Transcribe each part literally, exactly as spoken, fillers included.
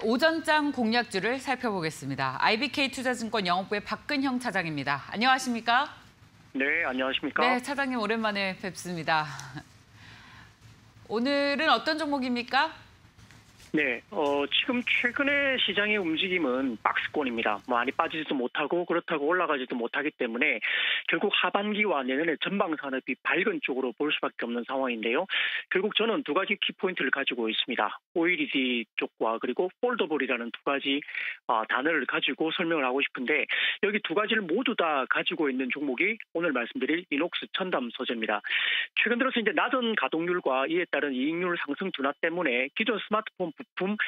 오전장 공략주를 살펴보겠습니다. 아이비케이투자증권 영업부의 박근형 차장입니다. 안녕하십니까? 네, 안녕하십니까? 네, 차장님 오랜만에 뵙습니다. 오늘은 어떤 종목입니까? 네, 어, 지금 최근에 시장의 움직임은 박스권입니다. 많이 빠지지도 못하고 그렇다고 올라가지도 못하기 때문에 결국 하반기와 내년에 전방 산업이 밝은 쪽으로 볼 수밖에 없는 상황인데요. 결국 저는 두 가지 키포인트를 가지고 있습니다. 오일이디 쪽과 그리고 폴더블이라는 두 가지 어, 단어를 가지고 설명을 하고 싶은데 여기 두 가지를 모두 다 가지고 있는 종목이 오늘 말씀드릴 이녹스 첨단 소재입니다. 최근 들어서 이제 낮은 가동률과 이에 따른 이익률 상승 둔화 때문에 기존 스마트폰 부품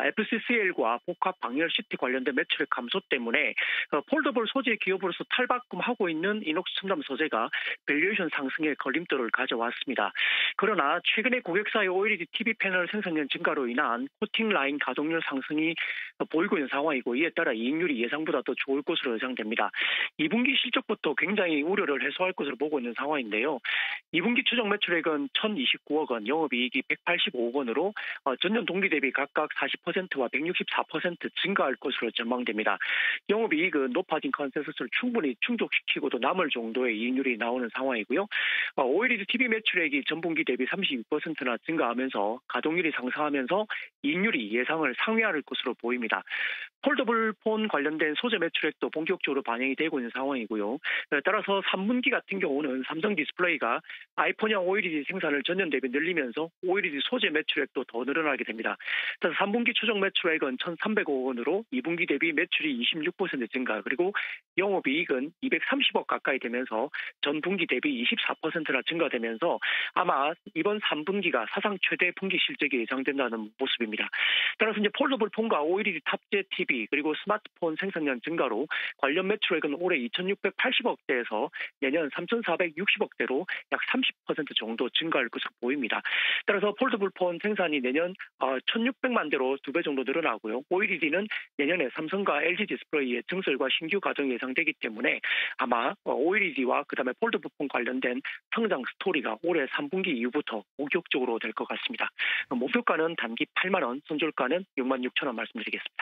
에프씨씨엘과 복합 방열 시티 관련된 매출의 감소 때문에 폴더블 소재 기업으로서 탈바꿈하고 있는 이녹스 첨단 소재가 밸류에이션 상승에 걸림돌을 가져왔습니다. 그러나 최근에 고객사의 오엘이디 티비 패널 생산량 증가로 인한 코팅 라인 가동률 상승이 보이고 있는 상황이고 이에 따라 이익률이 예상보다 더 좋을 것으로 예상됩니다. 이 분기 실적부터 굉장히 우려를 해소할 것으로 보고 있는 상황인데요. 이 분기 추정 매출액은 천이십구억 원, 영업이익이 백팔십오억 원으로 전년 동기 대비 각각 사십 퍼센트와 백육십사 퍼센트 증가할 것으로 전망됩니다. 영업이익은 높아진 컨센서스를 충분히 충족시키고도 남을 정도의 이익률이 나오는 상황이고요. 오엘이디 티비 매출액이 전분기 대비 삼십이 퍼센트나 증가하면서 가동률이 상승하면서 이익률이 예상을 상회할 것으로 보입니다. 폴더블 폰 관련된 소재 매출액도 본격적으로 반영이 되고 있는 상황이고요. 따라서 삼 분기 같은 경우는 삼성 디스플레이가 아이폰형 오엘이디 생산을 전년 대비 늘리면서 오엘이디 소재 매출액도 더 늘어나게 됩니다. 따라서 삼 분기 추정 매출액은 천삼백억 원으로 이 분기 대비 매출이 이십육 퍼센트 증가 그리고 영업이익은 이백삼십억 가까이 되면서 전 분기 대비 이십사 퍼센트나 증가되면서 아마 이번 삼 분기가 사상 최대 분기 실적이 예상된다는 모습입니다. 따라서 이제 폴더블 폰과 오엘이디 탑재 티비 그리고 스마트폰 생산량 증가로 관련 매출액은 올해 이천육백팔십억 대에서 내년 삼천사백육십억 대로 약 삼십 퍼센트 정도 증가할 것으로 보입니다. 따라서 폴더블 폰 생산이 내년 천육백만 대로 두 배 정도 늘어나고요. 오엘이디는 내년에 삼성과 엘지 디스플레이의 증설과 신규 가동이 예상되기 때문에 아마 오엘이디와 그다음에 폴더블 폰 관련된 성장 스토리가 올해 삼 분기 이후부터 본격적으로 될 것 같습니다. 목표가는 단기 팔만 원, 손절가는 육만 육천 원 말씀드리겠습니다.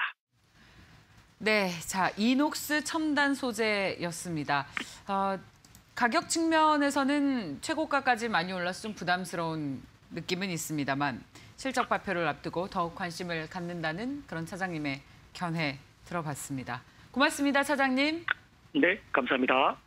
네, 자 이녹스 첨단 소재였습니다. 어, 가격 측면에서는 최고가까지 많이 올라서 좀 부담스러운 느낌은 있습니다만 실적 발표를 앞두고 더욱 관심을 갖는다는 그런 차장님의 견해 들어봤습니다. 고맙습니다, 차장님. 네, 감사합니다.